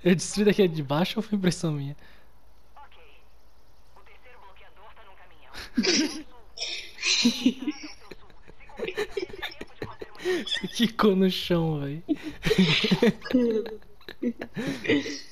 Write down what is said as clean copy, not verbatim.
Eu destruí daqui de baixo ou foi impressão minha? Ok. O terceiro bloqueador tá num caminhão. Estrada ao seu sul. Se conseguir, dê tempo de fazer uma Você quicou no chão, velho.